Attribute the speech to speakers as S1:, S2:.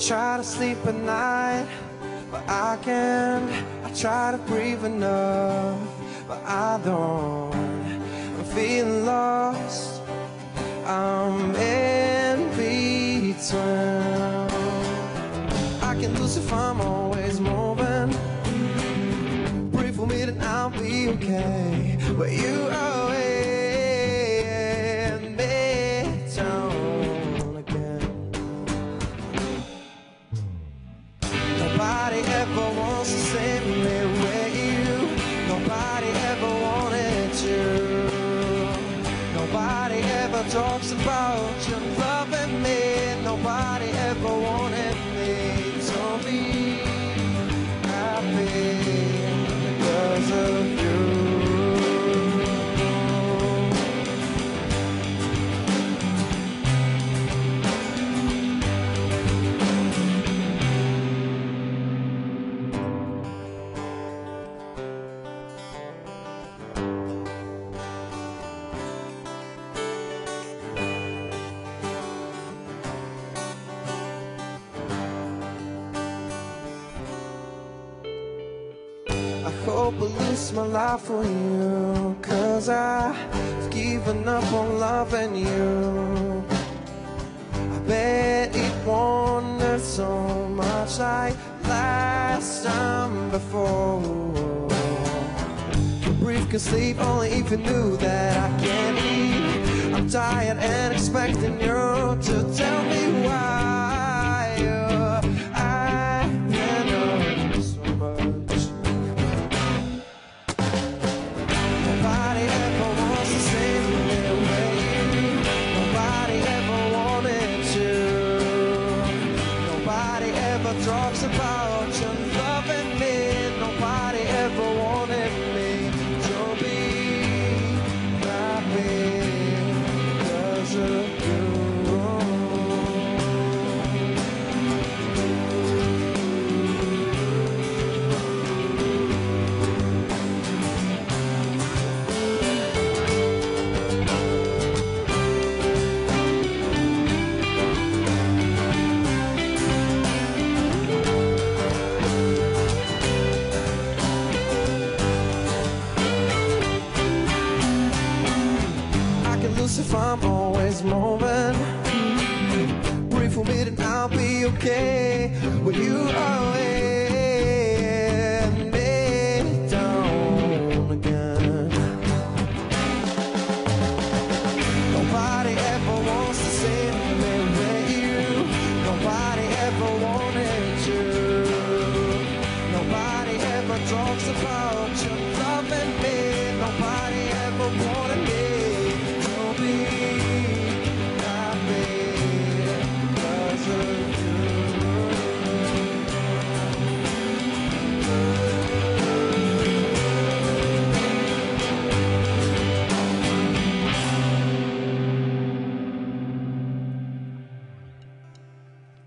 S1: try to sleep at night, but I can't. I try to breathe enough, but I don't. I'm feeling lost, I'm in between. I can lose if I'm always moving. Pray for me that I'll be okay, but you always nobody ever wants to save me with you. Nobody ever wanted you. Nobody ever talks about you loving me. Nobody ever wanted me to be happy because of you. I hope I lose my life for you, 'cause I've given up on loving you. I bet it won't hurt so much like last time before. Can breathe, can sleep, only if you knew that I can't eat. I'm tired and expecting you to tell me why. Talks about you loving me. Nobody ever wanted me to be happy because of you. If I'm always moving, pray for me that I'll be okay. But you are